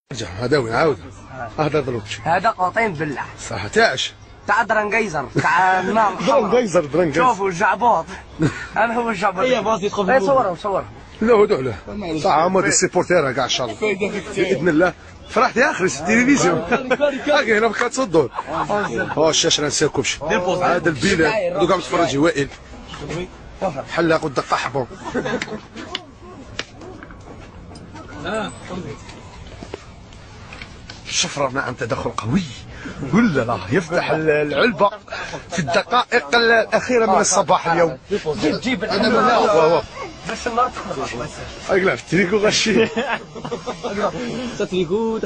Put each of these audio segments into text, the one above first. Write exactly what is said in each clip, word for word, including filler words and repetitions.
ارجع هذا وين عاود هذا ضربش هذا قاطين بالله صح تاعش تاع درنقيزر تاع النار درنقيزر درنقيزر شوفوا الجعبوط انا هو الجعبوط هي باص يدخل اي صورهم صورهم لا هدوء له صح عمود السيبورتيرا كاع ان شاء الله باذن الله فرحت يا اخي التلفزيون هاكا هنا بقى تصدور اه الشاشه نساو كلشي هذا البلاد دوك عم تفرجي وائل حلاق ودقه حبون الشفرة نعم تدخل قوي ولا لا يفتح العلبة في الدقائق الأخيرة من الصباح اليوم جيب العلبة بس النار تخلص بس أقلع في التريكو غشي تتريكو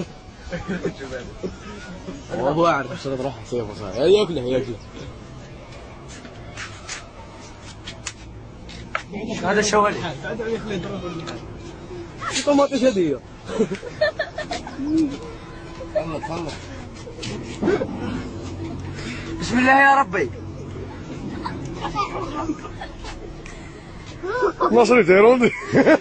وهو عارف ايش تروح تصير ياكله ياكله هذا شوالي طماطم هديه بسم الله يا ربي ناصري تيروندي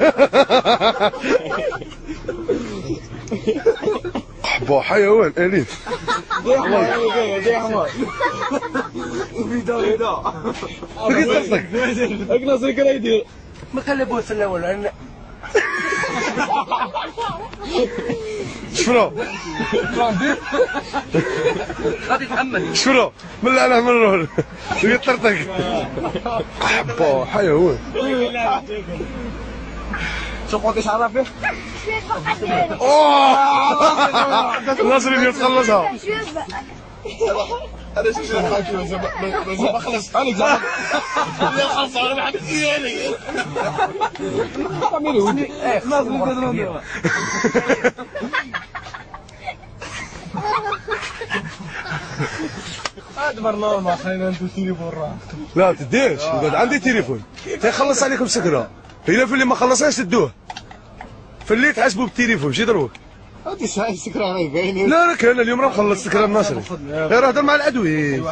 حبو حيوان أليف زي حمار زي حمار بيضا بيضا بقيت قصدك ناصري كان يدير ما كلبوه في الاول شفرو غادي يتحمل شفرو من انا من الرول بقيت طرطق حبو حيوان شوف قديش عرفه اوه ناصري يتخلصها انا شو شو بخلص انا زعلان لا خلص انا ما حبيت يعني عملوا ودي ناصر هذا برنامج خلينا انتو تليفون راه لا تديش يقعد عندي تليفون تيخلص عليكم سكره الا في اللي ما خلصهاش تدوه في اللي تحسبوا بالتليفون ماشي ضروري هادي الساعه السكره راه باينه لا راك انا اليوم راه مخلص سكره الناصري غير هضر مع العدوي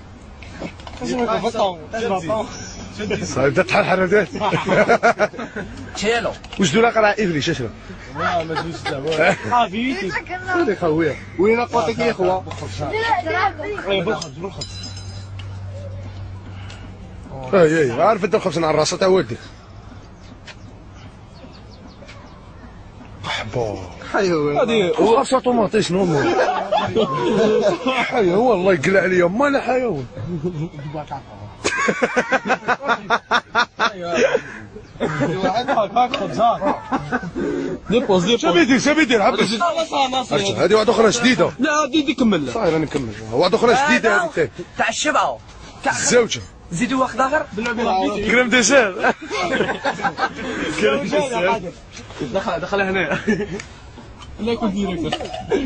صاير بدات تحرحر هداك تشيلو واش دولا قرا افريش اشرا لا ما تجوش لا حبيبي ولي خويا وين اخواتك يا اخوا بالخبز بالخبز اي اي عارف انت الخبز على راسه تاع والديك حبو حيوان هذه خاصة طوماطي شنو هو حيوان والله يقلع عليا مال حيوان واحد هاك خبزات ديبوز ديبوز شنو يدير شنو يدير عبد هذه واحدة أخرى جديدة لا دي دي كمل صاير راني نكمل واحدة أخرى جديدة هذه ثاني تاع الشبعه تاع الزوجة زيدوا واحد اخر كريم ديسير كريم ديسير دخل دخل هنا لا يكون ديريكت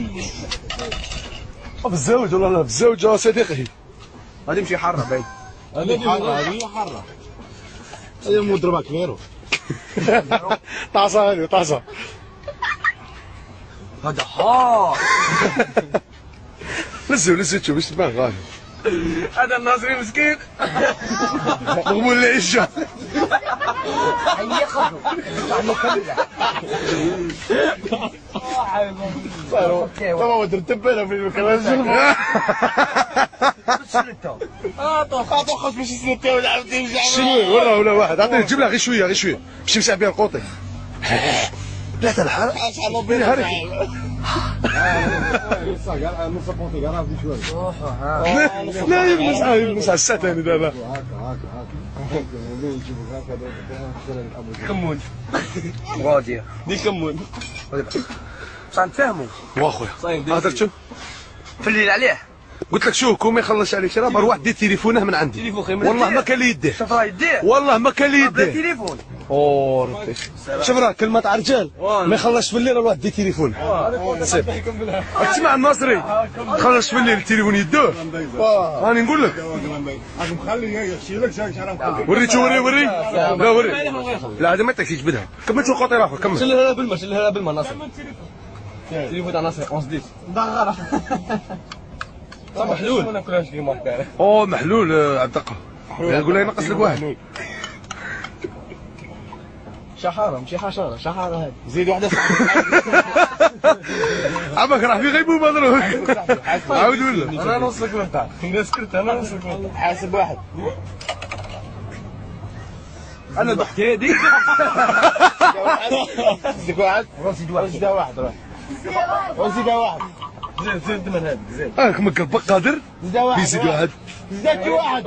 بالزوج ولا لا بالزوجة صديقي هذه مشي حرة باين هذه حرة هذه حرة هذه مضربة كبيرة طاسة هذه طاسة هذا حار نزل نزل شوف ايش تبان غالي هذا الناصري مسكين مغمول العشة هيا خذوا طبعا ودر تبينا في المكان اه طوخ طوخ باش يسنتي ولا عاود يرجع شنو ورا ولا واحد عطيني جيب لها غير شويه غير شويه باش يمسح بها القوطي لا تلحق شحال ربي لا لا يمسح يمسح الساتاني دابا كمون غاديه دي كمون بصح نتفاهموا واخويا هضرت شو في الليل عليه قلت لك شو كون ما يخلص عليك راه روح دي تليفونه من عندي والله ما كان لي يديه شوف راه يديه والله ما كان لي بلا يديه تليفون اوه ربي شوف راه كلمه تاع رجال ما يخلصش في الليل روح دي تليفون اسمع الناصري خلص في الليل التليفون يدوه راني نقول لك وري شو وري وري لا وري لا هذا ما تكفيش بدها كمل شو قاطع اخر كمل شلها بالما شلها بالما ناصر تليفون تاع ناصر احد عشر دغرة محلول ما ناكلهاش اليوم اوه محلول عبد الدقه نقول له ينقص لك واحد شحارة ماشي حشارة شحارة هذه زيد واحدة عمك راح في غيبوبه مضروك. عاود ولا انا نوصلك لانت الناس كنت انا نوصلك لانت حاسب واحد انا ضحك هادي زيد واحد زيد واحد زيد واحد زيد واحد زيد زيد من هذا زيد هاك مقلبك قادر زيد واحد يزيد واحد زيد واحد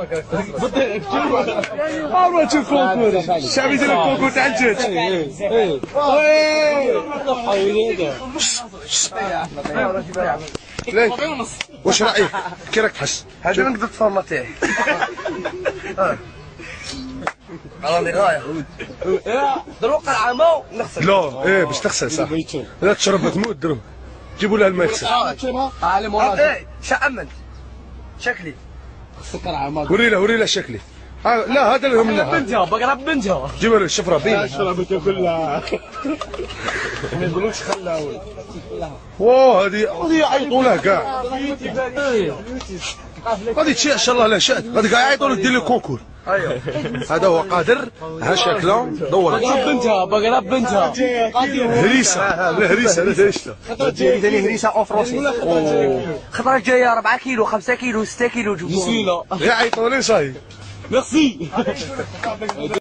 ما تشوف كونكور الشعب يدير الكونكور تاع الجيش. واش رايك كي راك تحس؟ هذا نقدر تفورماتيه. راني غايه. دروك العامه نغسل. لا ايه باش تغسل صح. لا تشرب تموت درهم. جيبوا لها الماء يغسل. عالم ايه شأمنت شكلي. السكر عامه وري له وري له شكلي. آه لا هذا اللي هم لها. بنتها بقرب بنتها. جيبوا له الشفره بين. شربتها كلها ما يقولوش خلاوي. واه هذه هذه يعيطوا له كاع. غادي تشي ان شاء الله لا شاد غادي كاع يعيطوا له دير له كونكور. ايوه هذا هو قادر ها شكله دور بقرب بنتها بقرب بنتها. هريسه لا هريسه لا هريسه ديالي ثاني هريسه اوف روسي. خطره جايه أربعة كيلو خمسة كيلو ستة كيلو جبوه. يعيطوا لي صاي ميرسي